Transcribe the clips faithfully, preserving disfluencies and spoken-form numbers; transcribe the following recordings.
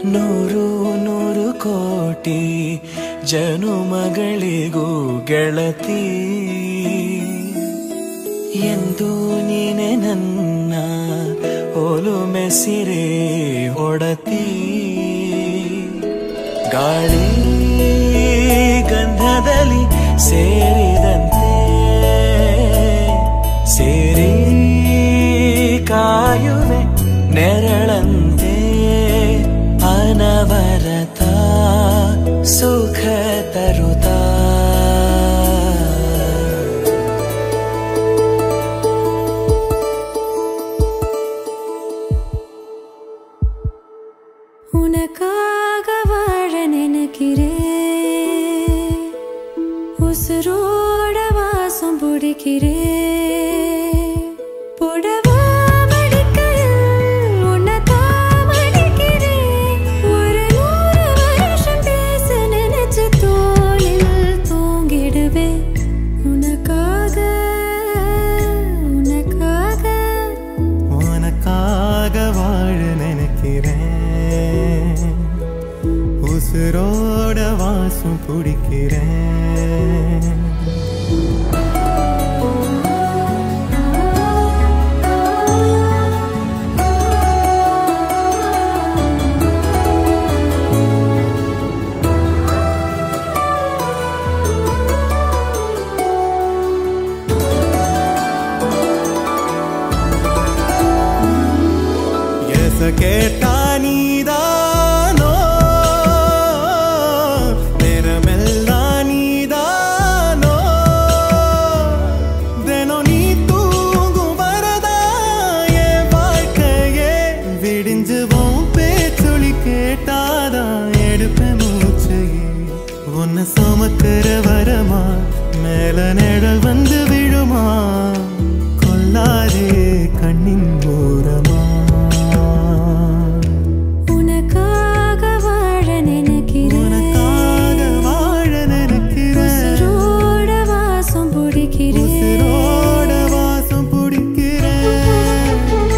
ನೂರು ನೂರು ಕೋಟಿ ಜನುಮಗಳಿಗೂ ಗೆಳತಿ ಎಂದು ನೀನೆ ನನ್ನ ಒಲುಮೆ ಸಿರೆ ಒಡತಿ ಗಾಳಿ ಗಂಧದಲ್ಲಿ ಸೇರಿದಂತೆ ಸೇರಿ ಕಾಯುವೆ ನೆರಳಂತೆ ಅನವರತ ಸುಖ ತರುತ್ತಾ உனக்காக வாழ நினைக்கிறேன் உசுரோட வாசம் பிடிக்கிறேன் புடவா மடிக்கையில் உன்னைத்தான் மடிக்கிறேன் ஒரு நூறு வருஷம் பேச நினைச்சு தோளில் தூங்கிடுவேன் உனக்காக உனக்காக உனக்காக வாழ நினைக்கிறேன் உசுரோட வாசம் பிடிக்கிறேன் எச கேட்டா நீதானோ நேரமெல்லாம் நீதானோ தினம் நீ தூங்கும் வரதா என் வாழ்க்கையே விடிஞ்சுவோம் பேச்சொலி கேட்டாதான் எடுப்பேன் மூச்சையே உன்னை சுமக்கிற வரமா மேல நிழல் வந்து விழுமா கொல்லாதே கண்ணின் ஓரமா உனக்காக வாழ நினைக்கிறேன் உனக்காக வாழ நினைக்கிறேன் உசுரோட வாசம் பிடிக்கிறேன் உசுரோட வாசம் பிடிக்கிறேன்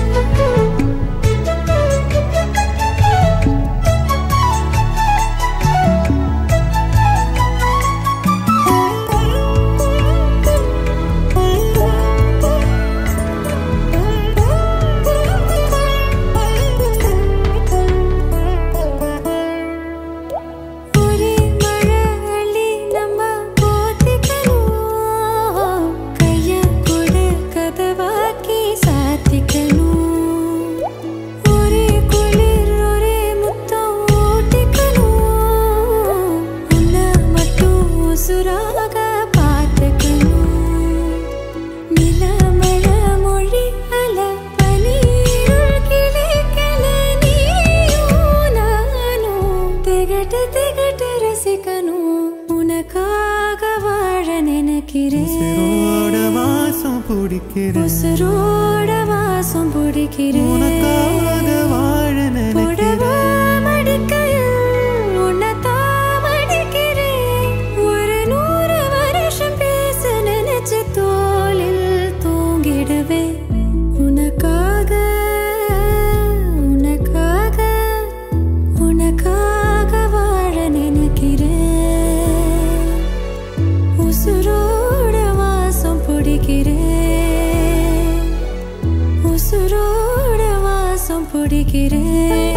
ஒரே மழை அள்ளி நம்ம போத்திக்கணும் கைய கொடு கதவாக்கி சாத்திக்கணும் ஒரே குளிர் ஒரே முத்தம் ஊட்டிக்கணும் உன்னை மட்டும் உசுராக பார்த்துக்கணும் நிலமழ மொழி அல பனீருள் கிளிக்கல நீயும் நானும் திகட்டு திகட்டு ரசிக்கணும் உனக்காக வாழ நினைக்கிறேன் உசுரோட வாசம் பிடிக்கிறேன் உசுரோட வாசம் பிடிக்கிறேன் உனக்காக வாழ புடவா நினைக்கிறேன் மடிக்கையில் உன்னைத்தான் மடிக்கிறேன் ஒரு நூறு வருஷம் பேச நினைச்சு தோளில் தூங்கிடுவேன் உனக்காக உனக்காக உனக்காக வாழ நினைக்கிறேன் உசுரோட வாசம் பிடிக்கிறேன் உசுரோட வாசம் பிடிக்கிறேன்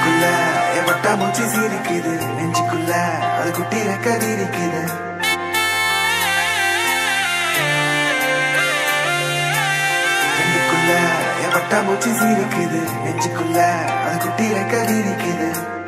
பட்டாமூச்சி சிரிக்குது நெஞ்சுக்குள்ள அது குட்டி ரெக்க விரிக்குது பூச்சி சிரிக்குது நெஞ்சுக்குள்ள அது குட்டி ரெக்க விரிக்குது